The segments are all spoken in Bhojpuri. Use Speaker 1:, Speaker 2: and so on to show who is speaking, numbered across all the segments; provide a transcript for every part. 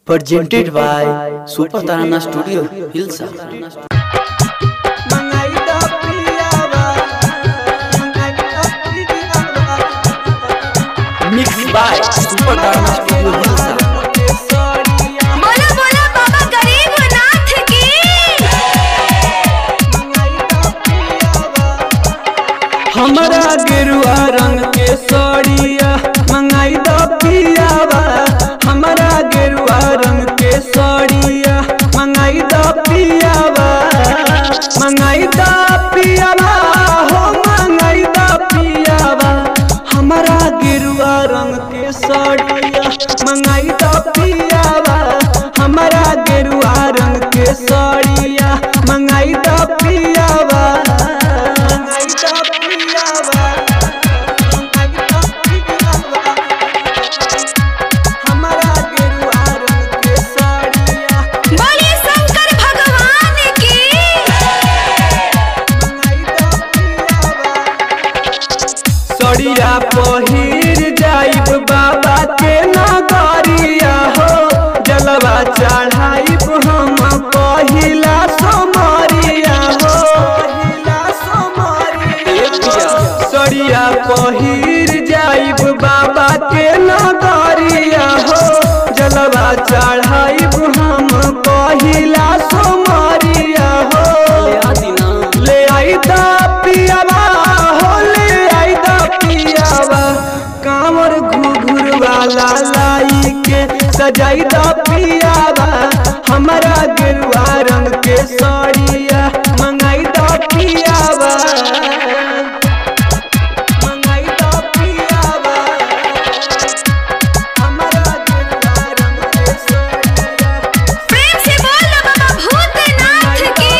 Speaker 1: Presented by Super Tarana Studio, Hilsa. Mixed by Super Tarana Studio, Hilsa.
Speaker 2: बोलो बोलो बाबा गरीबनाथ की।
Speaker 3: हमारा गेरुआ रंग के साड़िया मंगाई द पियावा। हमारा गेरुआ रंग के साड़िया मंगाई द पियावा। मंगाई द पियावा हो मंगाई द पियावा। हमारा गेरुआ रंग के साड़िया मंगाई द पियावा। हमारा गेरुआ रंग के साड़िया मंगाई द पियावा।
Speaker 2: बोलिए शंकर भगवान की।
Speaker 3: सड़िया पहिर जाइब बाबा के नगरिया हो। जलवा चढ़ाइब हम पहिला सोमरिया हो। सड़िया पहिर जाइब बाबा के नगरिया हो। जलवा चढ़ाइब हम पहिला सोमरिया हो। ले आई दा पियावा हो ले आई दा पियावा। कांवर घुघुर वाला लाई के सजाई दा पियावा। हमारा गेरुआ रंग के साड़िया मंगाई दा पियावा। मंगाई दा पियावा। हमारा गेरुआ रंग के साड़िया
Speaker 2: प्रेम से बोलो बाबा भूतनाथ की।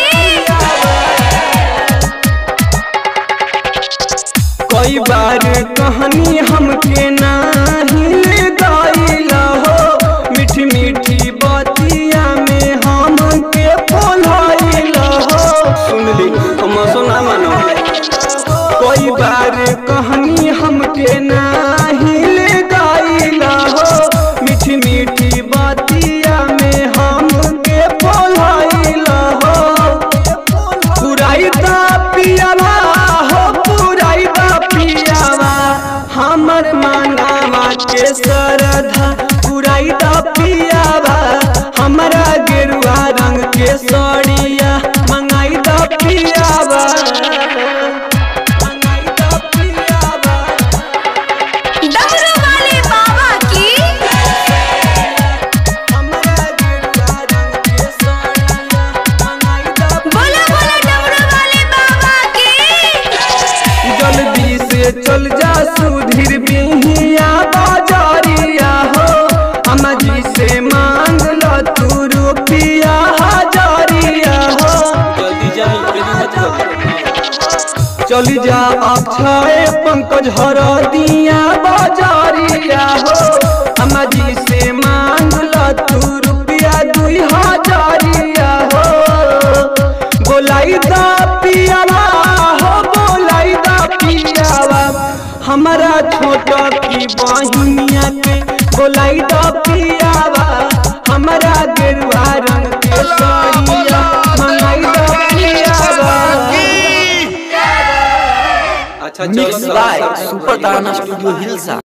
Speaker 3: कई बार कहानी हमके नाही ले गइला हो। मीठी मीठी बतिया में हमके बोलाइला हो। सुन ली हम सुना मानो। कई बार कहानी हमके नाही ले गइला हो। मीठी मीठी बतिया में हमके बोलाइला हो। पुराई दा पियावा हो पुराई दा पियावा। हमर मानवा के श्रद्धा पुराई दा पियावा। हमारा गेरुआ रंग के साड़िया मंगाई दा पियावा। मंगाई दा पियावा।
Speaker 2: डमरू वाले बाबा की।
Speaker 3: हमारा गेरुआ रंग के साड़िया मंगाई दा।
Speaker 2: बोलो बोलो डमरू वाले बाबा की।
Speaker 3: जल्दी से चल जा सुधीर बिहिया बाजारिया हो। अम्मा जी से मांग लो तू रुपया हजारिया हो। चल जा अक्षय पंकज हर दिया बाजारिया हो। अम्मा जी से मांग लो तू रुपया 2000 हो। बोलाई दा पियावा हो बोलाई दा पियावा। हमारा छोटा की बहिनिया के बोलाई दा पियावा। हमारा गेरुआ रंग के साड़िया मंगाई दा पियावा।
Speaker 1: Mixed by Super Tarana Studio, Hilsa.